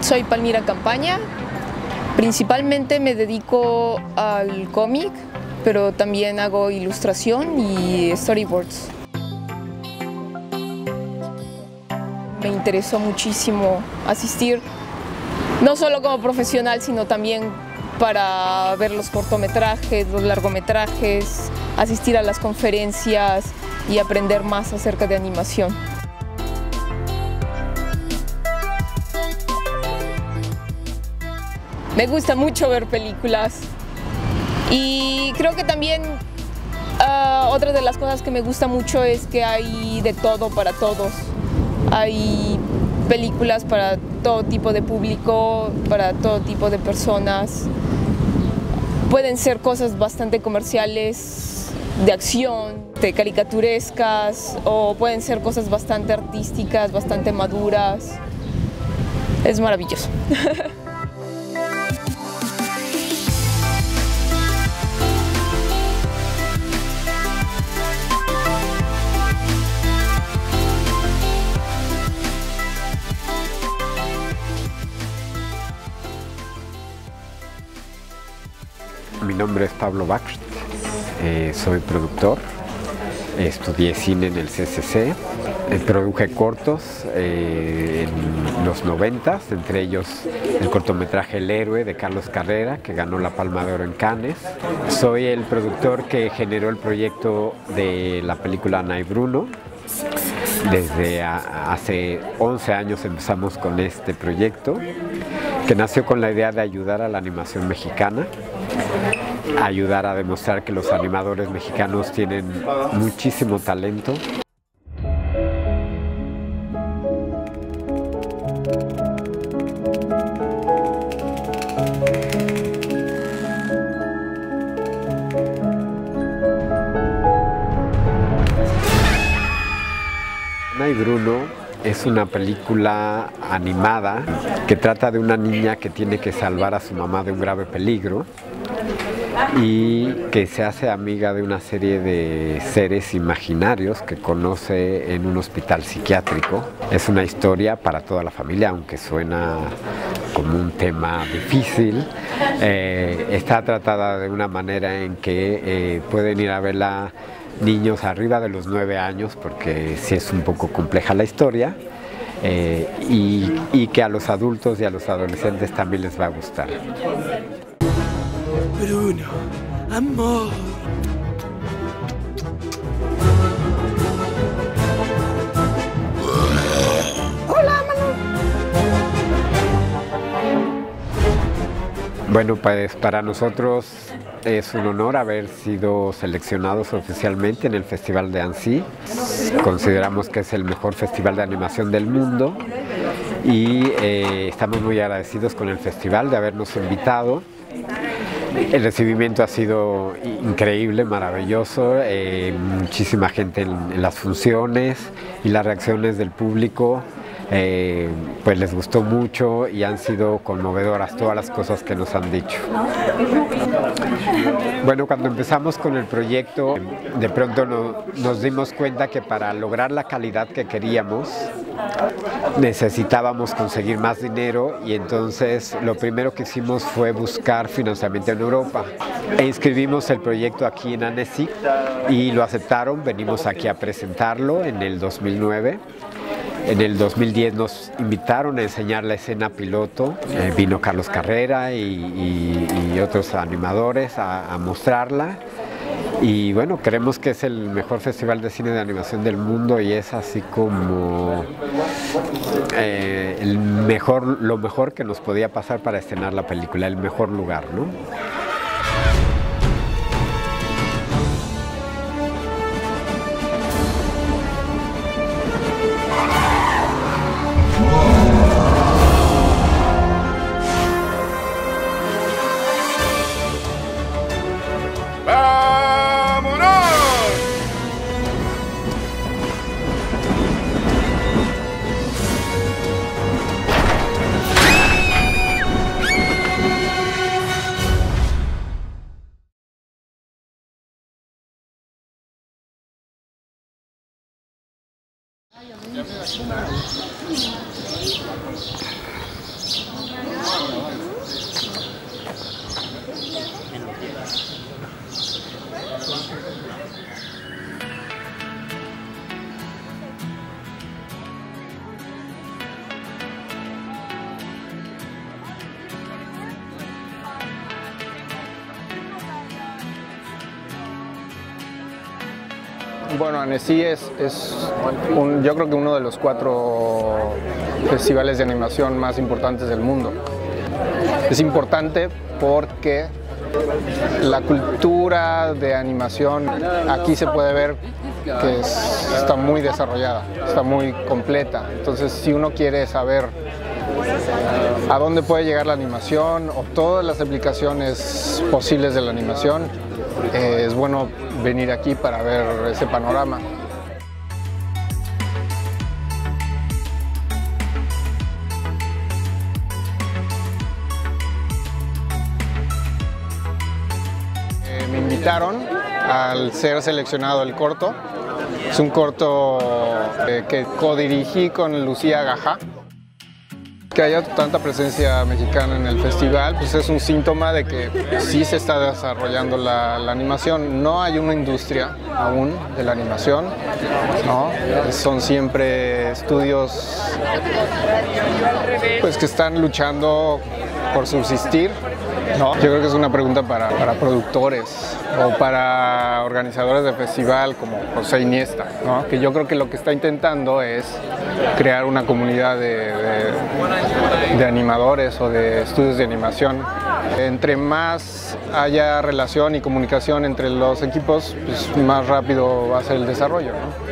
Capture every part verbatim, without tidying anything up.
Soy Palmira Campaña, principalmente me dedico al cómic, pero también hago ilustración y storyboards. Me interesó muchísimo asistir, no solo como profesional, sino también para ver los cortometrajes, los largometrajes, asistir a las conferencias y aprender más acerca de animación. Me gusta mucho ver películas y creo que también uh, otra de las cosas que me gusta mucho es que hay de todo para todos. Hay películas para todo tipo de público, para todo tipo de personas. Pueden ser cosas bastante comerciales, de acción, de caricaturescas, o pueden ser cosas bastante artísticas, bastante maduras. Es maravilloso. Mi nombre es Pablo Bakst, eh, soy productor, estudié cine en el C C C, eh, produje cortos eh, en los noventas, entre ellos el cortometraje El Héroe de Carlos Carrera, que ganó la Palma de Oro en Cannes. Soy el productor que generó el proyecto de la película Ana y Bruno. Desde a, hace once años empezamos con este proyecto, que nació con la idea de ayudar a la animación mexicana, ayudar a demostrar que los animadores mexicanos tienen muchísimo talento. Ana y Bruno es una película animada que trata de una niña que tiene que salvar a su mamá de un grave peligro y que se hace amiga de una serie de seres imaginarios que conoce en un hospital psiquiátrico. Es una historia para toda la familia, aunque suena como un tema difícil. Eh, está tratada de una manera en que eh, pueden ir a verla niños arriba de los nueve años, porque sí es un poco compleja la historia, eh, y, y que a los adultos y a los adolescentes también les va a gustar. Bruno, amor. Hola, Manu. Bueno, pues para nosotros es un honor haber sido seleccionados oficialmente en el Festival de Annecy. Consideramos que es el mejor festival de animación del mundo y eh, estamos muy agradecidos con el festival de habernos invitado. El recibimiento ha sido increíble, maravilloso, eh, muchísima gente en, en las funciones y las reacciones del público. Eh, pues les gustó mucho y han sido conmovedoras todas las cosas que nos han dicho. Bueno, cuando empezamos con el proyecto, de pronto no, nos dimos cuenta que para lograr la calidad que queríamos necesitábamos conseguir más dinero, y entonces lo primero que hicimos fue buscar financiamiento en Europa e inscribimos el proyecto aquí en Annecy y lo aceptaron. Venimos aquí a presentarlo en el dos mil nueve. En el dos mil diez nos invitaron a enseñar la escena piloto, eh, vino Carlos Carrera y, y, y otros animadores a, a mostrarla, y bueno, creemos que es el mejor festival de cine de animación del mundo y es así como eh, el mejor, lo mejor que nos podía pasar para estrenar la película, el mejor lugar, ¿no? Bueno, Annecy es, es un, yo creo que uno de los cuatro festivales de animación más importantes del mundo. Es importante porque la cultura de animación aquí se puede ver que es, está muy desarrollada, está muy completa. Entonces, si uno quiere saber a dónde puede llegar la animación o todas las aplicaciones posibles de la animación, eh, es bueno venir aquí para ver ese panorama. Eh, me invitaron al ser seleccionado el corto. Es un corto eh, que codirigí con Lucía Gajá. Que haya tanta presencia mexicana en el festival, pues es un síntoma de que sí se está desarrollando la, la animación. No hay una industria aún de la animación, ¿no? Son siempre estudios pues, que están luchando por subsistir, ¿no? Yo creo que es una pregunta para, para productores o para organizadores de festival como José Iniesta, ¿no? Que yo creo que lo que está intentando es crear una comunidad de, de, de animadores o de estudios de animación. Entre más haya relación y comunicación entre los equipos, pues más rápido va a ser el desarrollo, ¿no?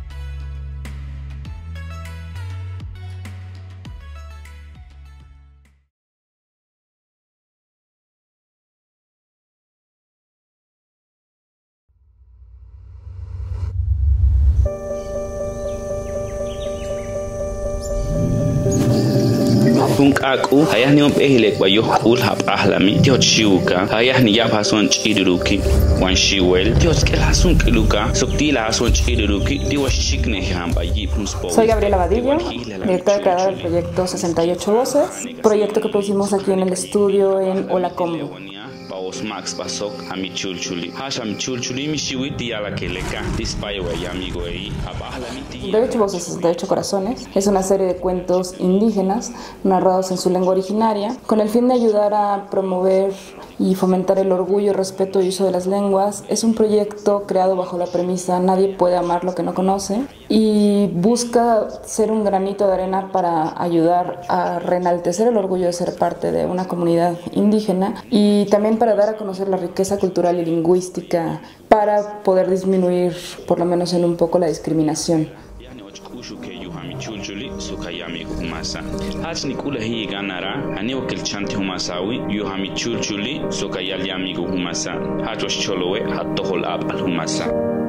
Aku ayah ni ompeh lek bayu ul hap ahlami tio chiuka ayah ni ya pason chidiruki wan shiwel tio skel hasun kiluka soktila hason chidiruki tio shikne hamba yi punspo. Soy Gabriela Vadillo, directora y creadora del proyecto sesenta y ocho Voces, proyecto que producimos aquí en el estudio en Olacombo. Max Basok a mi chulchuli. Hasham chulchuli mi shiwiti ya la que le ca dispayo y amigo ahí. sesenta y ocho Voces, sesenta y ocho Corazones es una serie de cuentos indígenas narrados en su lengua originaria con el fin de ayudar a promover y fomentar el orgullo, respeto y uso de las lenguas. Es un proyecto creado bajo la premisa nadie puede amar lo que no conoce y busca ser un granito de arena para ayudar a reenaltecer el orgullo de ser parte de una comunidad indígena y también para dar a conocer la riqueza cultural y lingüística para poder disminuir por lo menos en un poco la discriminación. Chulchuli sukayami humasa hachni kula hi ganara ani wakil chanti humasawi yuhami chulchuli sukayal yami humasa hachos cholowe hatohol ab al humasa.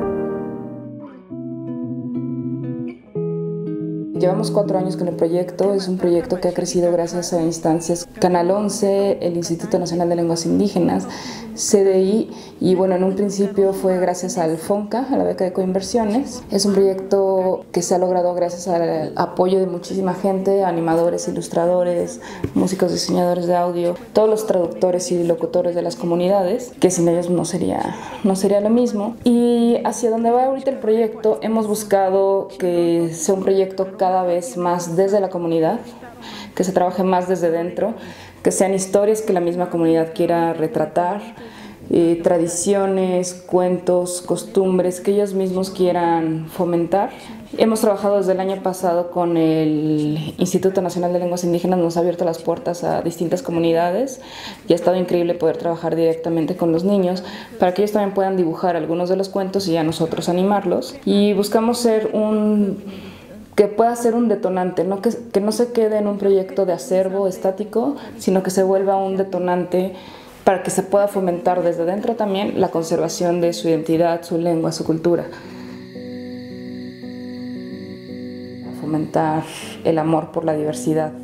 Llevamos cuatro años con el proyecto, es un proyecto que ha crecido gracias a instancias Canal once, el Instituto Nacional de Lenguas Indígenas, C D I y bueno, en un principio fue gracias al FONCA, a la beca de coinversiones. Es un proyecto que se ha logrado gracias al apoyo de muchísima gente, animadores, ilustradores, músicos, diseñadores de audio, todos los traductores y locutores de las comunidades, que sin ellos no sería, no sería lo mismo. Y hacia donde va ahorita el proyecto, hemos buscado que sea un proyecto cada cada vez más desde la comunidad, que se trabaje más desde dentro, que sean historias que la misma comunidad quiera retratar, eh, tradiciones, cuentos, costumbres que ellos mismos quieran fomentar. Hemos trabajado desde el año pasado con el Instituto Nacional de Lenguas Indígenas, nos ha abierto las puertas a distintas comunidades y ha estado increíble poder trabajar directamente con los niños para que ellos también puedan dibujar algunos de los cuentos y a nosotros animarlos. Y buscamos ser un que pueda ser un detonante, ¿no? Que, que no se quede en un proyecto de acervo estático, sino que se vuelva un detonante para que se pueda fomentar desde dentro también la conservación de su identidad, su lengua, su cultura. Fomentar el amor por la diversidad.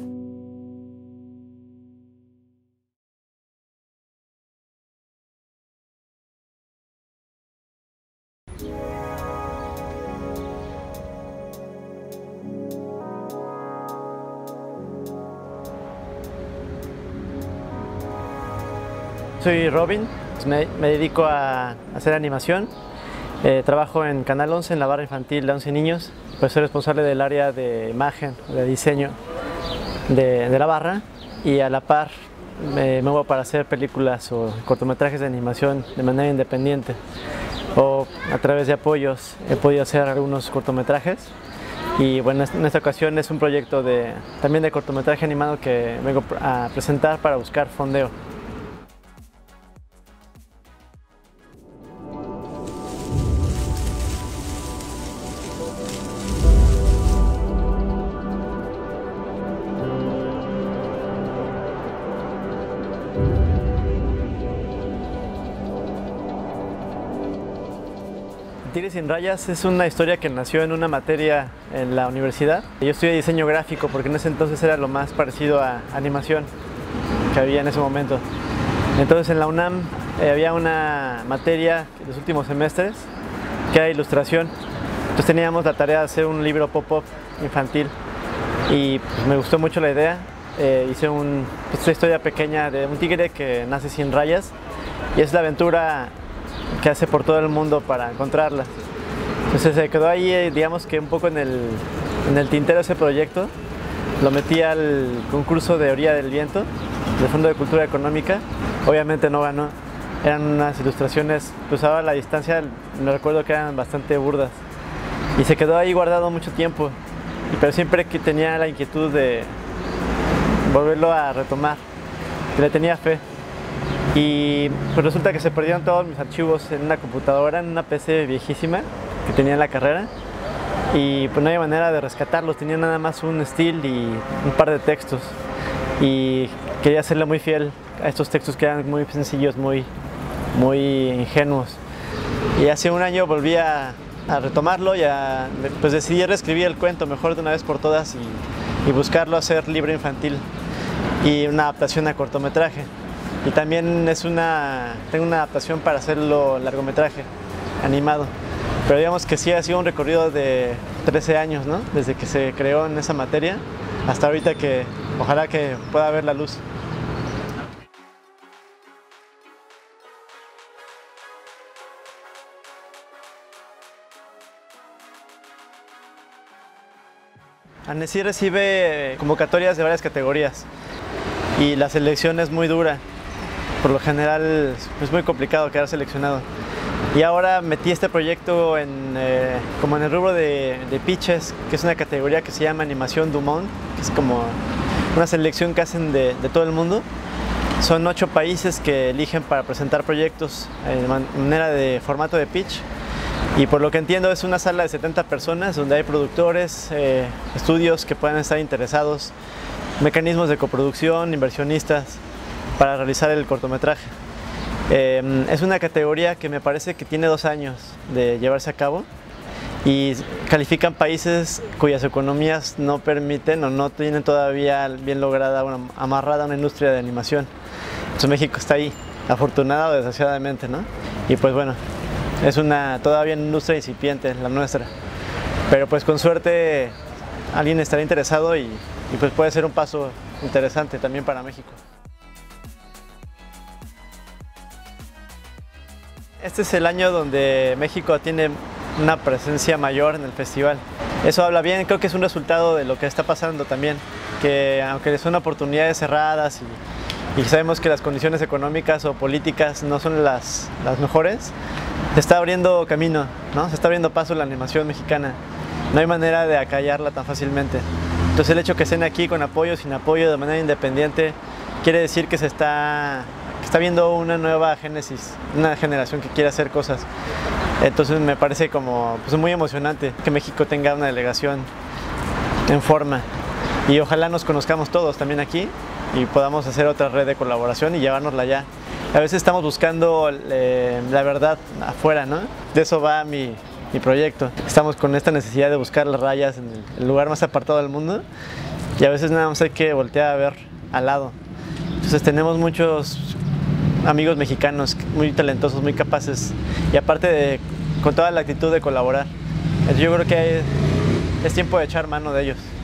Soy Robin, me, me dedico a hacer animación. Eh, trabajo en Canal once, en la barra infantil de once niños. Pues soy responsable del área de imagen, de diseño de, de la barra, y a la par me muevo para hacer películas o cortometrajes de animación de manera independiente, o a través de apoyos he podido hacer algunos cortometrajes. Y bueno, en esta ocasión es un proyecto de, también de cortometraje animado que vengo a presentar para buscar fondeo. Tigres sin rayas es una historia que nació en una materia en la universidad. Yo estudié diseño gráfico porque en ese entonces era lo más parecido a animación que había en ese momento. Entonces en la UNAM eh, había una materia en los últimos semestres que era ilustración. Entonces teníamos la tarea de hacer un libro pop-up infantil y pues, me gustó mucho la idea. Eh, hice un, pues, una historia pequeña de un tigre que nace sin rayas y es la aventura que hace por todo el mundo para encontrarlas. Entonces se quedó ahí, digamos que un poco en el, en el tintero ese proyecto. Lo metí al concurso de Orilla del Viento, del Fondo de Cultura Económica. Obviamente no ganó. Eran unas ilustraciones, pues ahora a la distancia me recuerdo que eran bastante burdas. Y se quedó ahí guardado mucho tiempo. Pero siempre que tenía la inquietud de volverlo a retomar, que le tenía fe. Y pues resulta que se perdieron todos mis archivos en una computadora, en una P C viejísima que tenía en la carrera, y pues no había manera de rescatarlos, tenía nada más un still y un par de textos, y quería serle muy fiel a estos textos que eran muy sencillos, muy, muy ingenuos. Y hace un año volví a, a retomarlo y a, pues decidí reescribir el cuento mejor de una vez por todas y, y buscarlo hacer libro infantil y una adaptación a cortometraje. Y también es una, tengo una adaptación para hacerlo largometraje, animado. Pero digamos que sí ha sido un recorrido de trece años, ¿no? Desde que se creó en esa materia hasta ahorita, que ojalá que pueda ver la luz. ANECI recibe convocatorias de varias categorías y la selección es muy dura. Por lo general es muy complicado quedar seleccionado. Y ahora metí este proyecto en, eh, como en el rubro de, de pitches, que es una categoría que se llama Animación du Monde, que es como una selección que hacen de, de todo el mundo. Son ocho países que eligen para presentar proyectos de manera de formato de pitch. Y por lo que entiendo es una sala de setenta personas donde hay productores, eh, estudios que puedan estar interesados, mecanismos de coproducción, inversionistas, para realizar el cortometraje. Eh, es una categoría que me parece que tiene dos años de llevarse a cabo y califican países cuyas economías no permiten o no tienen todavía bien lograda, una, amarrada una industria de animación. Entonces México está ahí, afortunado o desgraciadamente, ¿no? Y pues bueno, es una todavía una industria incipiente, la nuestra. Pero pues con suerte alguien estará interesado y, y pues puede ser un paso interesante también para México. Este es el año donde México tiene una presencia mayor en el festival. Eso habla bien, creo que es un resultado de lo que está pasando también, que aunque son oportunidades cerradas y, y sabemos que las condiciones económicas o políticas no son las, las mejores, se está abriendo camino, ¿no? Se está abriendo paso la animación mexicana. No hay manera de acallarla tan fácilmente. Entonces el hecho que estén aquí con apoyo, sin apoyo, de manera independiente, quiere decir que se está... está viendo una nueva génesis, una generación que quiere hacer cosas. Entonces me parece como pues, muy emocionante que México tenga una delegación en forma y ojalá nos conozcamos todos también aquí y podamos hacer otra red de colaboración y llevárnosla allá. A veces estamos buscando eh, la verdad afuera, ¿no? De eso va mi, mi proyecto. Estamos con esta necesidad de buscar las rayas en el, el lugar más apartado del mundo y a veces nada más hay que voltear a ver al lado. Entonces tenemos muchos amigos mexicanos muy talentosos, muy capaces y aparte de, con toda la actitud de colaborar. Yo creo que es tiempo de echar mano de ellos.